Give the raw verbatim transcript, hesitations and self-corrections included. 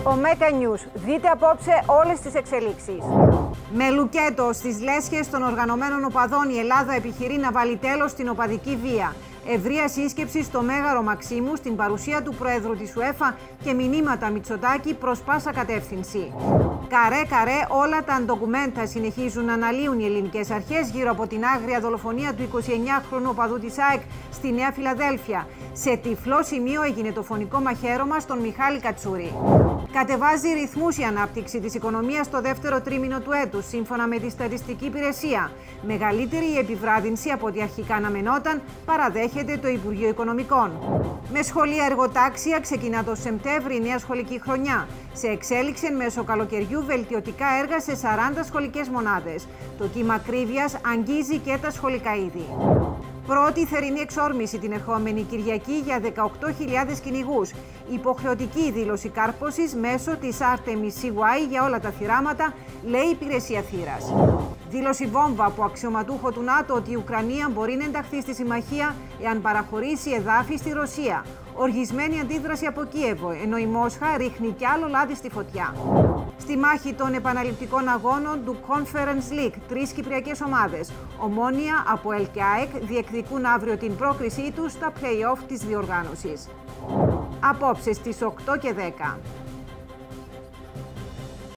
Ο Μέκα News. Δείτε απόψε όλες τις εξελίξεις. Με λουκέτο στις λέσχες των οργανωμένων οπαδών, η Ελλάδα επιχειρεί να βάλει τέλος στην οπαδική βία. Ευρεία σύσκεψη στο Μέγαρο Μαξίμου στην παρουσία του Προέδρου της UEFA και μηνύματα Μητσοτάκη προς πάσα κατεύθυνση. Καρέ καρέ όλα τα ντοκουμέντα συνεχίζουν να αναλύουν οι ελληνικές αρχές γύρω από την άγρια δολοφονία του εικοσιεννιάχρονου οπαδού της ΑΕΚ στη Νέα Φιλαδέλφια. Σε τυφλό σημείο έγινε το φωνικό μαχαίρωμα στον Μιχάλη Κατσούρη. Κατεβάζει ρυθμούς η ανάπτυξη της οικονομίας στο δεύτερο τρίμηνο του έτους, σύμφωνα με τη Στατιστική Υπηρεσία. Μεγαλύτερη η επιβράδυνση από ό,τι αρχικά αναμενόταν, παραδέχεται το Υπουργείο Οικονομικών. Με σχολεία εργοτάξια ξεκινά το Σεπτέμβρη η νέα σχολική χρονιά. Σε εξέλιξη εν μέσω καλοκαιριού βελτιωτικά έργα σε σαράντα σχολικές μονάδες. Το κύμα ακρίβειας αγγίζει και τα σχολικά είδη. Πρώτη θερινή εξόρμηση την ερχόμενη Κυριακή για δεκαοκτώ χιλιάδες κυνηγούς. Υποχρεωτική δήλωση κάρπωσης μέσω της Artemis σι γουάι για όλα τα θυράματα, λέει η Υπηρεσία Θύρας. Δήλωση βόμβα από αξιωματούχο του ΝΑΤΟ ότι η Ουκρανία μπορεί να ενταχθεί στη συμμαχία εάν παραχωρήσει εδάφη στη Ρωσία. Οργισμένη αντίδραση από Κίεβο, ενώ η Μόσχα ρίχνει κι άλλο λάδι στη φωτιά. Στη μάχη των επαναληπτικών αγώνων του Conference League, τρεις κυπριακές ομάδες, Ομόνοια, ΑΠΟΕΛ και ΑΕΚ, διεκδικούν αύριο την πρόκρισή τους στα play-off της διοργάνωσης. Απόψε στις οκτώ και δέκα.